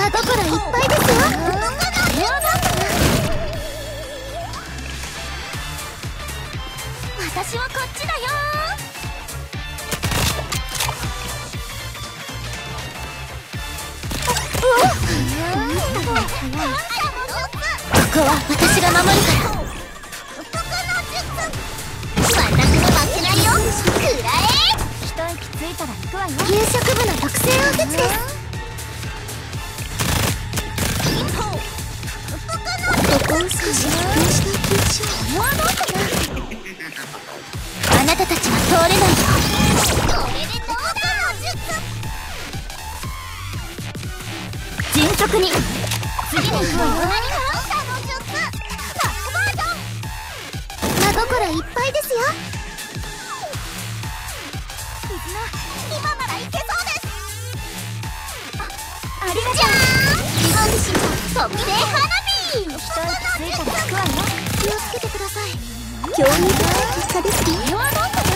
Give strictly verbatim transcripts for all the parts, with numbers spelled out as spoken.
真心いっぱいですよ。私はこっちだよ。ここは私が守るから。私も負けないよ。くらえ。一息ついたら行くわよ。給食部の特製おせちです。ここを少し補強していきましょう。あなたたちは通れないよ。これでどうだ。迅速に次に行くわよ。真心いっぱいですよ。今ならいけそうです。あ、ありがとう。じゃーん。安心特製花火。一息ついたら行くわよ。気をつけてください。興味深い結果ですね。これはどうかな。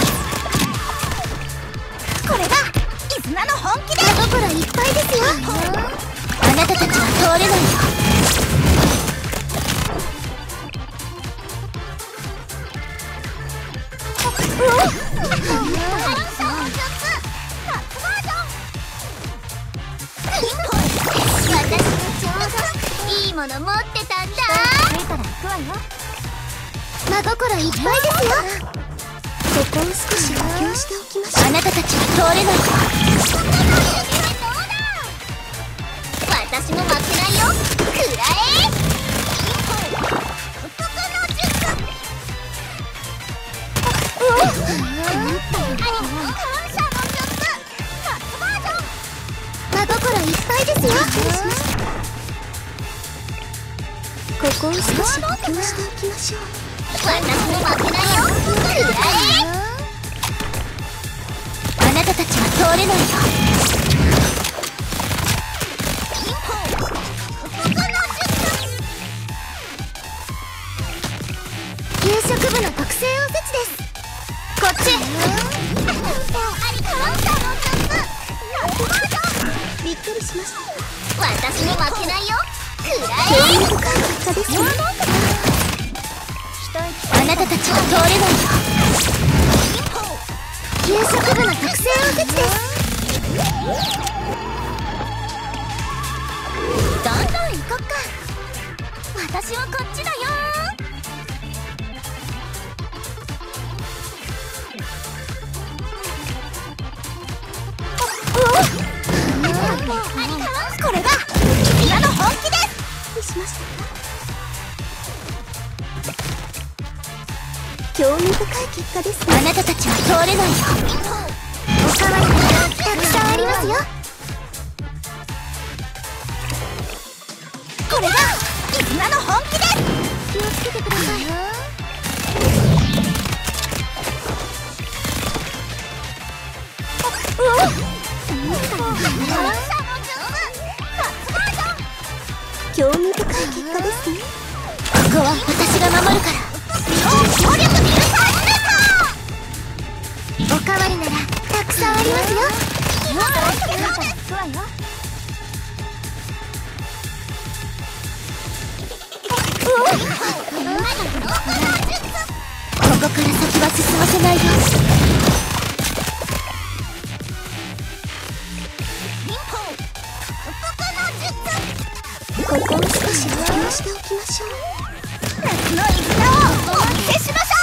これが絆の本気です。真心いっぱいですよ。あなたたちは通れないよ。いいもの持ってたんだ。真心いっぱいですよ。ここを少し補強しておきましょう。あなたたちは通れないよ。私も負けないよ。くらえ。真心いっぱいですよ。ここを少し補強しておきましょう。私も負けないよ。くらえ。あなたたちは通れないよ。給食部の特製おせちです。こっち。びっくりしました。私も負けないよ。くらえ。興味深い結果ですね。あなたたちは通れないよ。給食部の特製おせちです。どんどん行こっか。私はこっちだよ。これが今の本気です。びっくりしましたか。興味深い結果ですね。あなたたちは通れないよ。おかわりがたくさんありますよ。これが絆の本気です。気をつけてください。興味深い結果ですね。ここは私が守るから。おかわりならたくさんありますよ。ここから先は進ませないよ。ここを少し補強しておきましょう。夏の絆をお見せしましょう。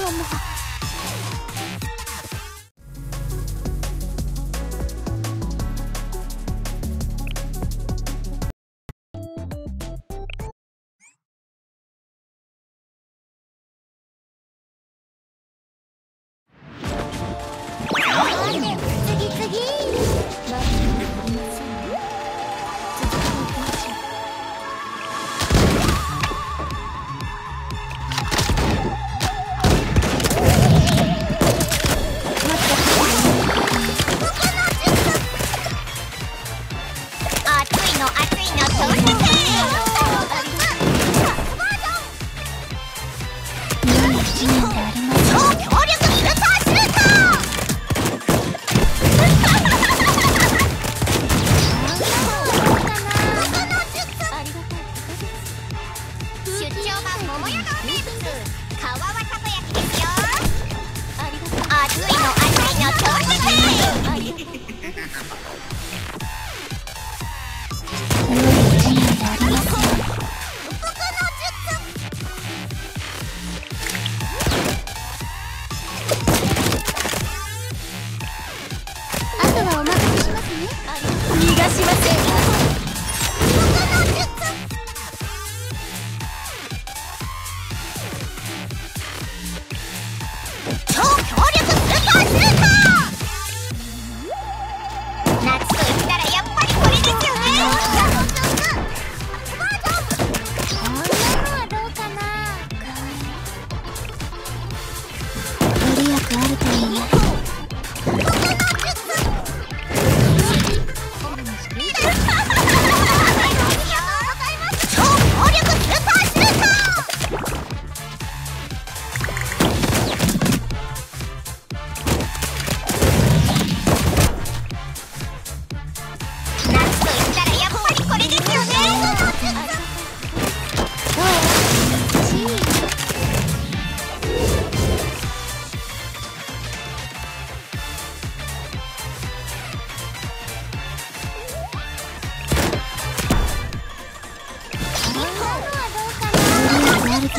次次。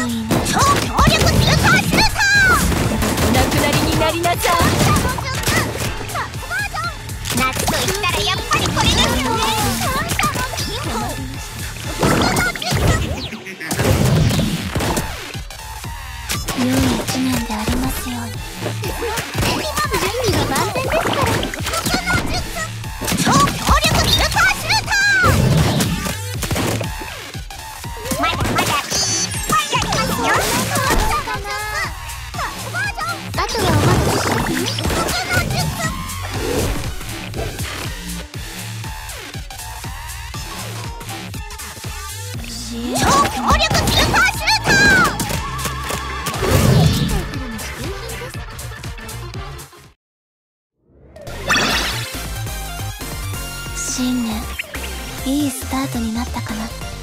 いいね。超強力スーパーシューター。 お亡くなりになりなさい。 夏と言ったらやっぱりこれですよね。良い一年でありますように。準備は万全ですから。超強力スーパーシューター。まだまだいっぱいやりますよ。あとはお任せしますね。超強力スーパーシューター。新年いいスタートになったかな。